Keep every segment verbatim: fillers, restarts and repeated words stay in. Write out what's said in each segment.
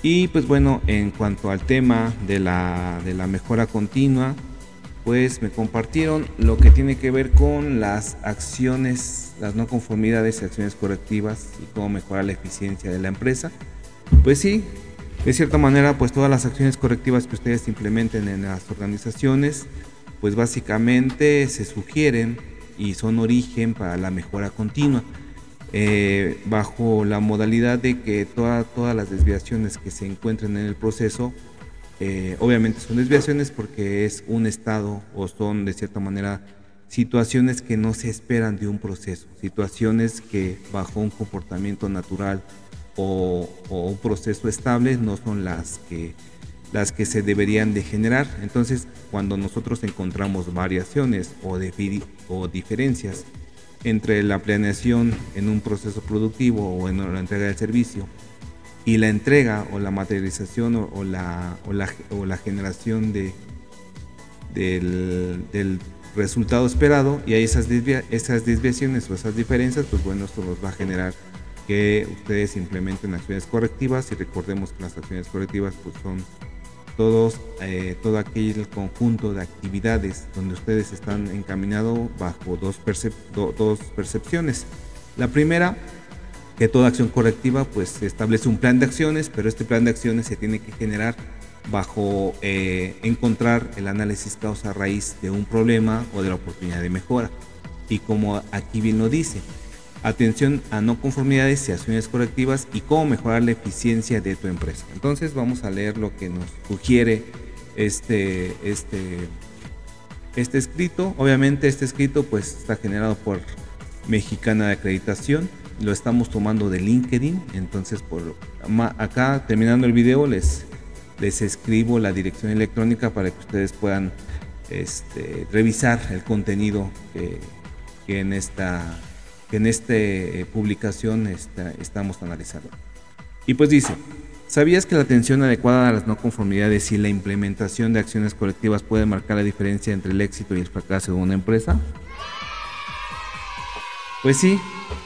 Y pues bueno, en cuanto al tema de la, de la mejora continua, pues me compartieron lo que tiene que ver con las acciones, las no conformidades y acciones correctivas y cómo mejorar la eficiencia de la empresa. Pues sí, de cierta manera, pues todas las acciones correctivas que ustedes implementen en las organizaciones, pues básicamente se sugieren y son origen para la mejora continua, eh, bajo la modalidad de que toda, todas las desviaciones que se encuentren en el proceso, eh, obviamente son desviaciones porque es un estado o son de cierta manera situaciones que no se esperan de un proceso, situaciones que bajo un comportamiento natural o, o un proceso estable no son las que las que se deberían de generar. Entonces, cuando nosotros encontramos variaciones o, de, o diferencias entre la planeación en un proceso productivo o en la entrega del servicio y la entrega o la materialización o, o, la, o, la, o la generación de, del, del resultado esperado, y hay esas, desvia, esas desviaciones o esas diferencias, pues bueno, esto nos va a generar que ustedes implementen acciones correctivas. Y recordemos que las acciones correctivas pues son todos, eh, todo aquel conjunto de actividades donde ustedes están encaminados bajo dos, percep do, dos percepciones. La primera, que toda acción correctiva pues establece un plan de acciones, pero este plan de acciones se tiene que generar bajo eh, encontrar el análisis causa raíz de un problema o de la oportunidad de mejora. Y como aquí bien lo dice, atención a no conformidades y acciones correctivas y cómo mejorar la eficiencia de tu empresa. Entonces vamos a leer lo que nos sugiere este, este, este escrito. Obviamente este escrito pues está generado por Mexicana de Acreditación, lo estamos tomando de LinkedIn. Entonces por acá, terminando el video, les, les escribo la dirección electrónica para que ustedes puedan este, revisar el contenido que, que en esta que en esta eh, publicación está, estamos analizando. Y pues dice: ¿sabías que la atención adecuada a las no conformidades y la implementación de acciones colectivas puede marcar la diferencia entre el éxito y el fracaso de una empresa? Pues sí,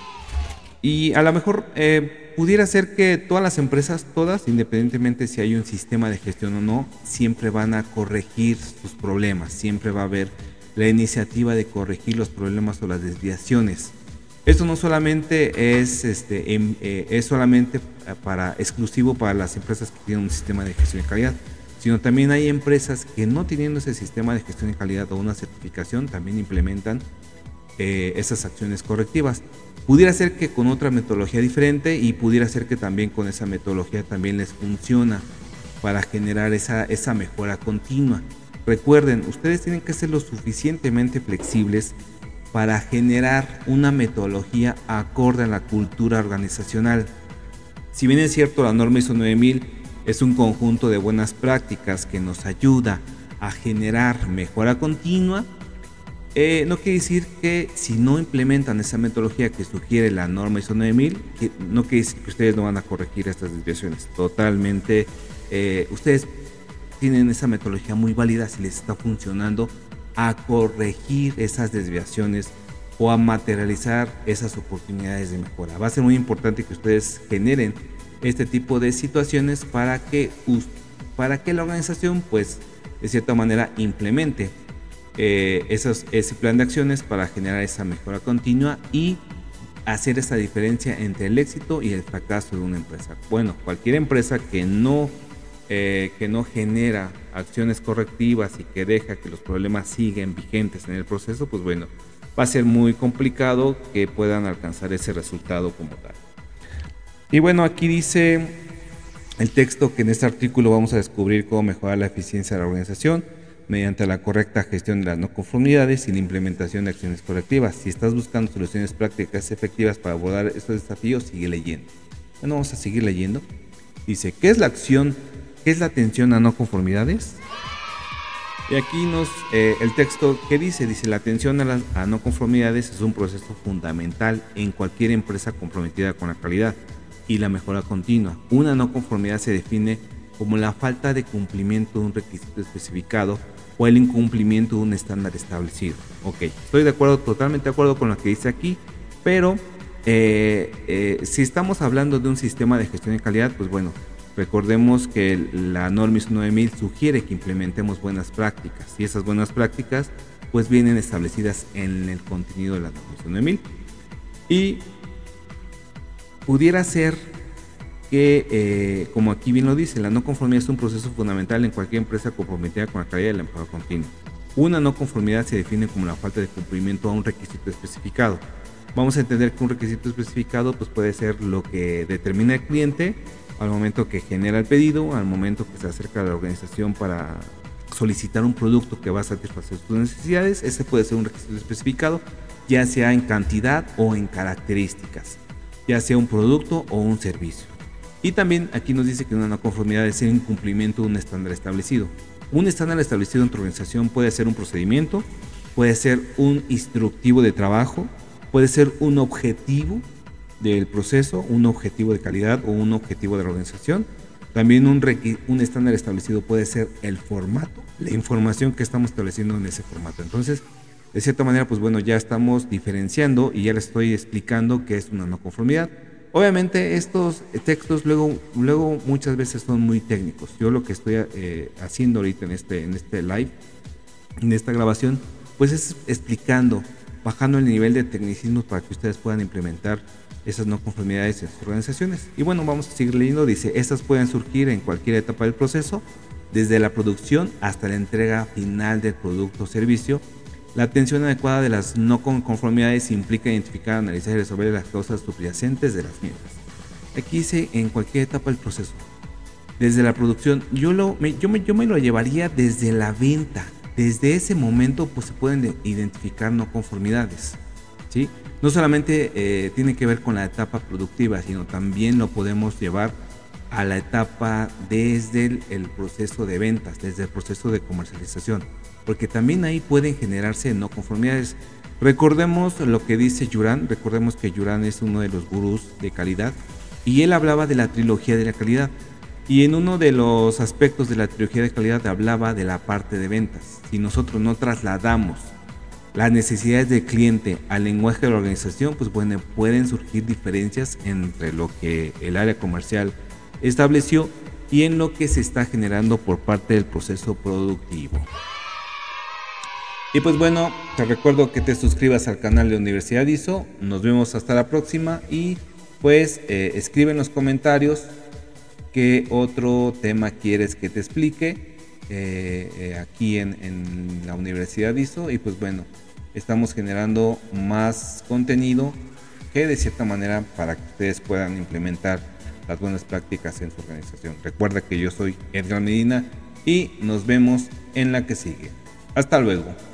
y a lo mejor eh, pudiera ser que todas las empresas, todas, independientemente si hay un sistema de gestión o no, siempre van a corregir sus problemas, siempre va a haber la iniciativa de corregir los problemas o las desviaciones. Esto no solamente es, este, eh, es solamente para, exclusivo para las empresas que tienen un sistema de gestión de calidad, sino también hay empresas que no teniendo ese sistema de gestión de calidad o una certificación también implementan eh, esas acciones correctivas. Pudiera ser que con otra metodología diferente, y pudiera ser que también con esa metodología también les funciona para generar esa, esa mejora continua. Recuerden, ustedes tienen que ser lo suficientemente flexibles para generar una metodología acorde a la cultura organizacional. Si bien es cierto, la norma ISO nueve mil es un conjunto de buenas prácticas que nos ayuda a generar mejora continua, eh, no quiere decir que si no implementan esa metodología que sugiere la norma ISO nueve mil, que no quiere decir que ustedes no van a corregir estas desviaciones. Totalmente, eh, ustedes tienen esa metodología muy válida si les está funcionando a corregir esas desviaciones o a materializar esas oportunidades de mejora. Va a ser muy importante que ustedes generen este tipo de situaciones para que, para que la organización, pues, de cierta manera implemente eh, esos, ese plan de acciones para generar esa mejora continua y hacer esa diferencia entre el éxito y el fracaso de una empresa. Bueno, cualquier empresa que no Eh, que no genera acciones correctivas y que deja que los problemas siguen vigentes en el proceso, pues bueno, va a ser muy complicado que puedan alcanzar ese resultado como tal. Y bueno, aquí dice el texto que en este artículo vamos a descubrir cómo mejorar la eficiencia de la organización mediante la correcta gestión de las no conformidades y la implementación de acciones correctivas. Si estás buscando soluciones prácticas efectivas para abordar estos desafíos, sigue leyendo. Bueno, vamos a seguir leyendo. Dice: ¿qué es la acción? ¿Qué es la atención a no conformidades? Y aquí nos eh, el texto que dice, dice la atención a, las, a no conformidades es un proceso fundamental en cualquier empresa comprometida con la calidad y la mejora continua. Una no conformidad se define como la falta de cumplimiento de un requisito especificado o el incumplimiento de un estándar establecido. Ok, estoy de acuerdo, totalmente de acuerdo con lo que dice aquí, pero eh, eh, si estamos hablando de un sistema de gestión de calidad, pues bueno, Recordemos que la norma ISO nueve mil sugiere que implementemos buenas prácticas y esas buenas prácticas pues vienen establecidas en el contenido de la norma ISO nueve mil. Y pudiera ser que, eh, como aquí bien lo dice, la no conformidad es un proceso fundamental en cualquier empresa comprometida con la calidad del empleo continuo. Una no conformidad se define como la falta de cumplimiento a un requisito especificado. Vamos a entender que un requisito especificado pues puede ser lo que determina el cliente al momento que genera el pedido, al momento que se acerca a la organización para solicitar un producto que va a satisfacer sus necesidades. Ese puede ser un requisito especificado, ya sea en cantidad o en características, ya sea un producto o un servicio. Y también aquí nos dice que una no conformidad es el incumplimiento de un estándar establecido. Un estándar establecido en tu organización puede ser un procedimiento, puede ser un instructivo de trabajo, puede ser un objetivo del proceso, un objetivo de calidad o un objetivo de la organización. También un, un estándar establecido puede ser el formato, la información que estamos estableciendo en ese formato. Entonces, de cierta manera, pues bueno, ya estamos diferenciando y ya les estoy explicando qué es una no conformidad. Obviamente estos textos luego, luego muchas veces son muy técnicos. Yo lo que estoy eh, haciendo ahorita en este, en este live, en esta grabación, pues es explicando, bajando el nivel de tecnicismos para que ustedes puedan implementar esas no conformidades en sus organizaciones. Y bueno, vamos a seguir leyendo. Dice, estas pueden surgir en cualquier etapa del proceso, desde la producción hasta la entrega final del producto o servicio. La atención adecuada de las no conformidades implica identificar, analizar y resolver las causas subyacentes de las mismas. Aquí dice en cualquier etapa del proceso. Desde la producción, yo, lo, me, yo, me, yo me lo llevaría desde la venta. Desde ese momento pues se pueden identificar no conformidades, ¿sí? No solamente eh, tiene que ver con la etapa productiva, sino también lo podemos llevar a la etapa desde el, el proceso de ventas, desde el proceso de comercialización, porque también ahí pueden generarse no conformidades. Recordemos lo que dice Juran, recordemos que Juran es uno de los gurús de calidad y él hablaba de la trilogía de la calidad. Y en uno de los aspectos de la trilogía de calidad hablaba de la parte de ventas. Si nosotros no trasladamos las necesidades del cliente al lenguaje de la organización, pues bueno, pueden surgir diferencias entre lo que el área comercial estableció y en lo que se está generando por parte del proceso productivo. Y pues bueno, te recuerdo que te suscribas al canal de Universidad ISO. Nos vemos hasta la próxima y pues eh, escribe en los comentarios qué otro tema quieres que te explique eh, eh, aquí en, en la Universidad ISO. Y pues bueno, estamos generando más contenido que de cierta manera para que ustedes puedan implementar las buenas prácticas en su organización. Recuerda que yo soy Edgar Medina y nos vemos en la que sigue. Hasta luego.